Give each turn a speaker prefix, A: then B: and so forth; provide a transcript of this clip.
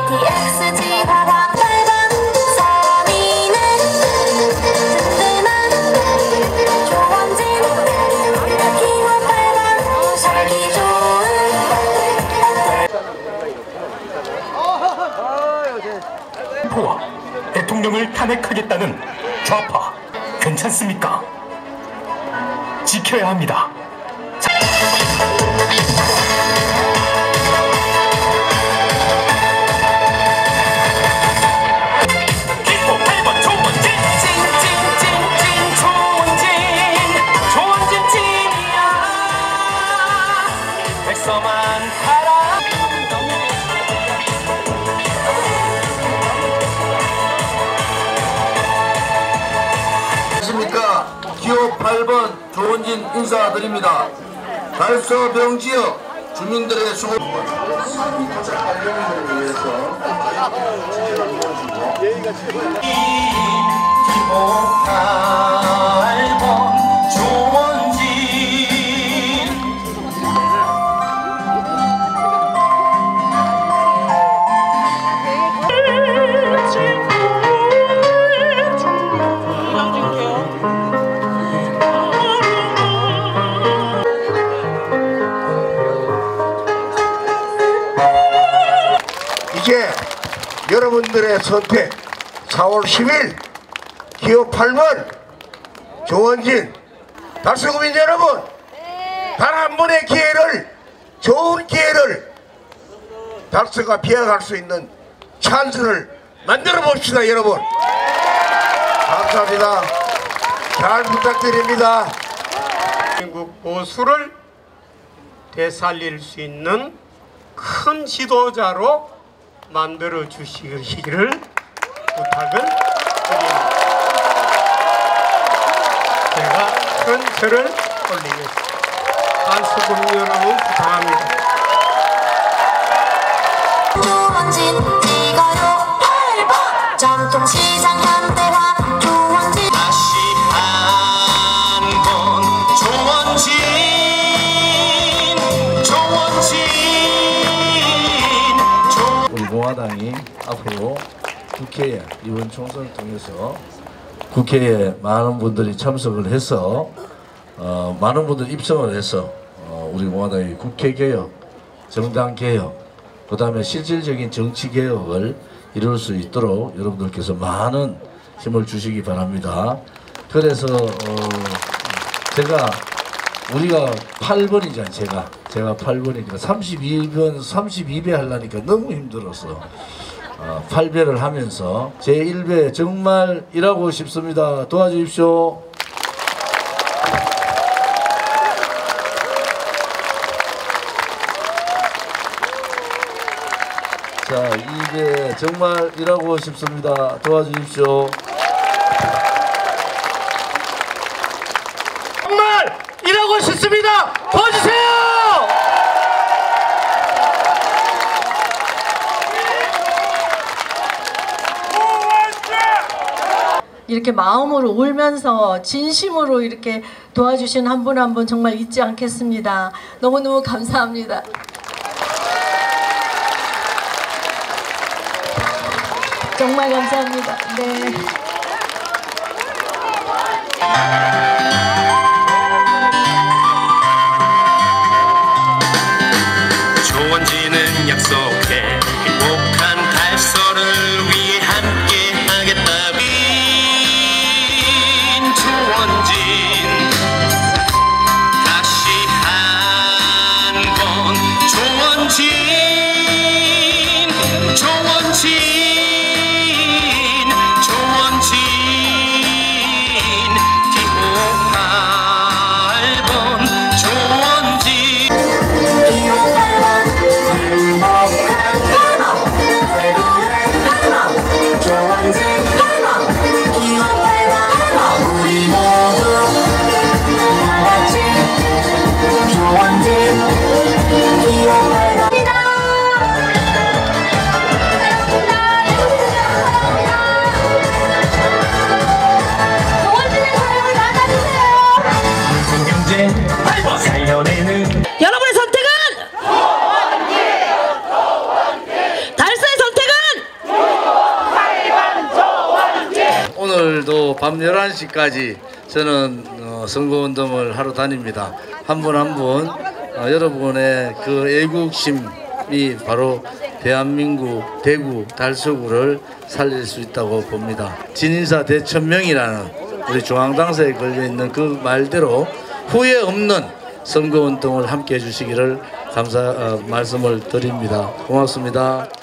A: TXG 화가 8번 선인은 든든한 조원진 기호 8번 살기 좋은
B: 포와 대통령을 탄핵하겠다는 좌파 괜찮습니까? 지켜야 합니다. 기호 8번 조원진 찐찐찐찐 조원진 찐이야 백서만 팔아
C: 안녕하십니까. 기호 8번 조원진 인사드립니다. 달서병 지역 주민들의 수고
B: 기호 8번 조원진
C: 이제 여러분들의 선택 4월 10일 기호 8번 조원진 달서구민 여러분 단 한 번의 기회를 좋은 기회를 달서가 비워갈 수 있는 찬스를 만들어 봅시다. 여러분 감사합니다. 잘 부탁드립니다.
D: 대한민국 보수를 되살릴 수 있는 큰 지도자로 만들어 주시기를 부탁을 드립니다. 제가 큰 절을 올리겠습니다. 달서구민 여러분 부탁합니다.
A: 조원진 찍어요 8번 전통시장 현대화 조원진
B: 다시 한번 조원진
E: 우리 공화당이 앞으로 국회에 이번 총선을 통해서 국회에 많은 분들이 참석을 해서 많은 분들이 입성을 해서 우리 공화당이 국회개혁, 정당개혁, 그 다음에 실질적인 정치개혁을 이룰 수 있도록 여러분들께서 많은 힘을 주시기 바랍니다. 그래서 우리가 8번이잖아요. 제가 8번이니까 32배 하려니까 너무 힘들었어. 8배를 하면서 제1배 정말 일하고 싶습니다. 도와주십시오. 자, 2배 정말 일하고 싶습니다. 도와주십시오.
D: 정말 일하고 싶습니다. 도와주세요.
F: 이렇게 마음으로 울면서 진심으로 이렇게 도와주신 한 분 한 분 정말 잊지 않겠습니다. 너무너무 감사합니다. 정말 감사합니다. 네.
B: 조원진은 약속해 행복한 달서를 위해 함께 하겠다. 조원진 다시 한번 조원진 기호
E: 오늘도 밤 11시까지 저는 선거운동을 하러 다닙니다. 한 분 한 분 여러분의 그 애국심이 바로 대한민국 대구 달서구를 살릴 수 있다고 봅니다. 진인사 대천명이라는 우리 중앙당사에 걸려있는 그 말대로 후회 없는 선거운동을 함께 해주시기를 말씀을 드립니다. 고맙습니다.